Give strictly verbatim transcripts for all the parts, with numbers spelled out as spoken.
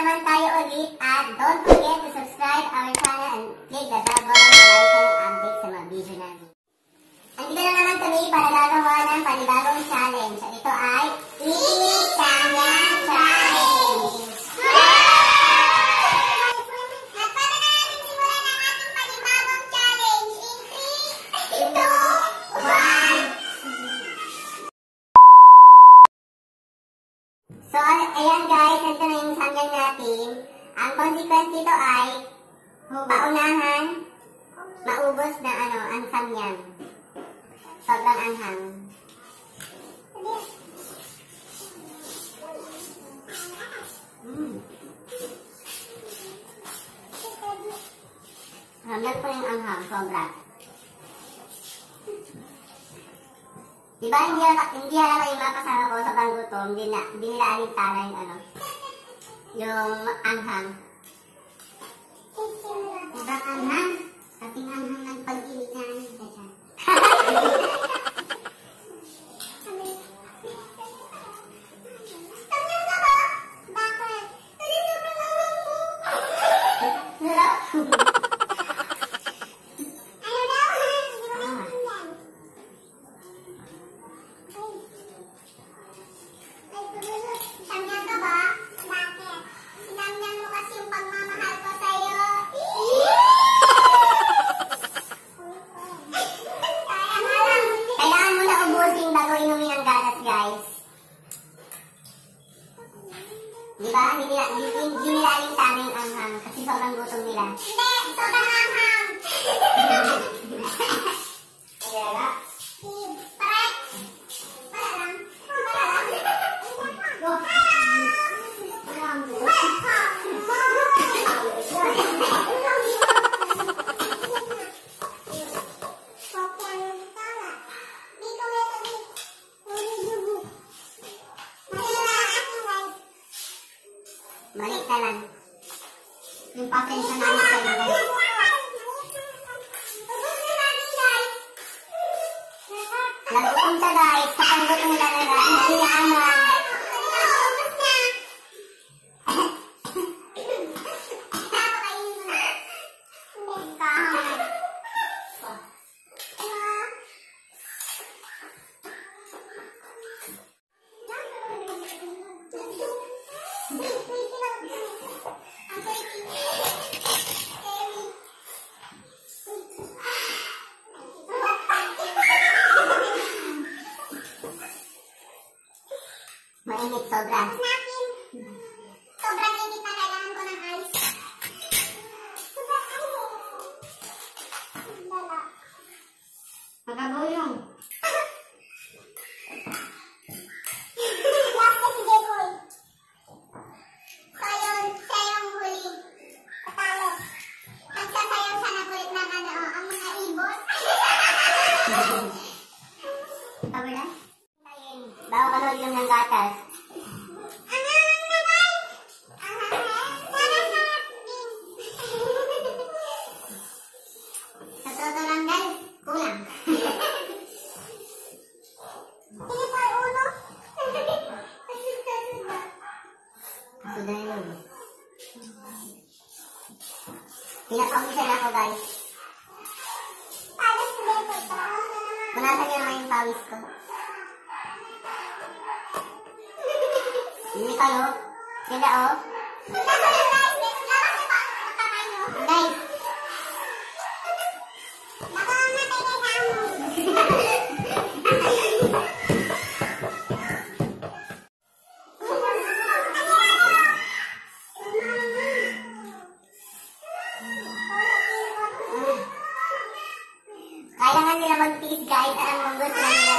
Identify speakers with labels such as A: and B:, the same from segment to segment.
A: naman tayo ulit at don't forget to subscribe our channel and click the bell button para like ng update sa mga video namin. Andito na naman kami para gagawa ng panibagong challenge. Ito ay Eat Samyang Challenge! At para na natin simulan ang ating panibagong challenge in three, two, one! So, ayan guys, ito na yung samyang natin. Ang consequence dito ay paunahan, maubos na ano, ang samyang. Sobrang anghang. Mm. Ramdam ko yung anghang, sobra. Diba hindi, hindi alam yung mga kasama ko sa panggutom, hindi nila alintana yung ano, yung anghang. Diba anghang? Kasing anghang ng pag-init namin. Diba? Hindi nila, hindi nila alintana yung anghang kasi sobrang gutom nila. Hindi! Sobrang anghang! Kaya nga? Pare! Para lang! Para lang! Go! Balik na lang. Yung pasensya namin sa iyo guys. Nag-utom siya guys. Sa panggutom nila na hindi na aman. Mainit sobra. Sobrang init na kailangan ko ng ice. Sobrang init. Dala. Magabuyong. Last na si Jekoy. So yun, siya yung huli. Patalo. Nagsasayaw siya na kulit ng ano, ang mga ibon. Tama na? Bawa ka nun yung ng gatas. Sa todo lang guys, kulang. Hindi pa ulo. Ako na yun. Pinapawisan ako guys. Punasan niyo naman yung pawis ko. Hindi kayo. Sila o. Guys. Kailangan nila mag-tiis guys. Alam mong gusto nila.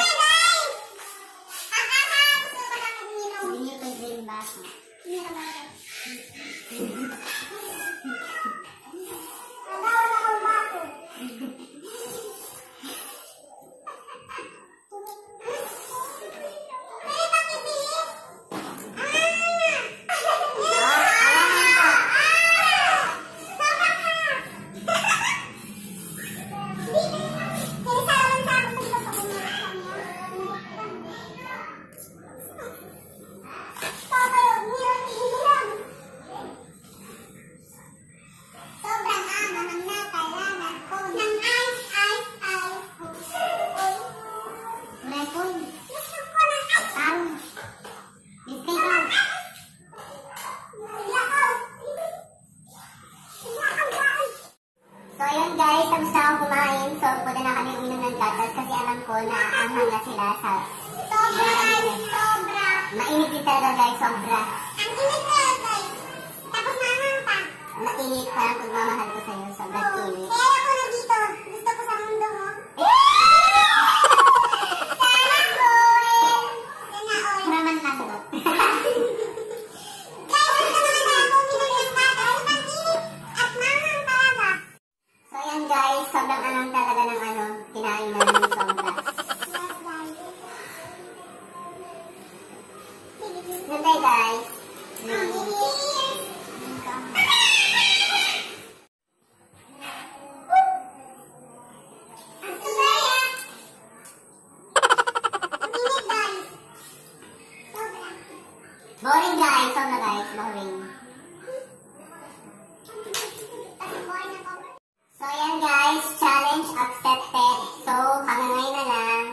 A: alam ko na anghang na sila sa...
B: Sobra guys, sobra.
A: Mainit din talaga guys, sobra.
B: Ang init na guys. Tapos maanghang pa.
A: Mainit parang pagmamahal ko sa'yo, sobrang
B: Oo.
A: init.
B: Kaya ako na dito. Gusto ko sa mundo mo. Sana all. Sana all.
A: Raman landot.
B: Guys, ito naman ako pinagyan natin. Sobrang init at maanghang talaga.
A: So yan guys, sobrang anong talaga ng ano, kinain namin sobra.
B: Yes guys.
A: Good guys.
B: Ang init. Ang saya. Ang init guys. Sobra.
A: Boring guys, sobra guys, boring.
B: Kasi boy na ko.
A: So yan guys, challenge accepted. So hanggang ngayon na lang.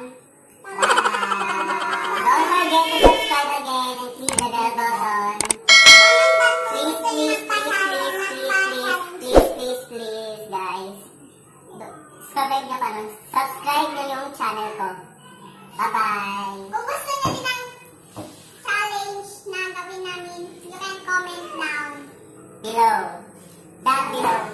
A: Bye! Don't forget to subscribe again and click the bell button. Please, please, please, please, please, please, please, please, guys. Subscribe nyo pa nun. Subscribe nyo yung channel ko. Bye-bye!
B: Kung gusto nyo din ang challenge na gawin namin, you can comment down.
A: Below. Down below.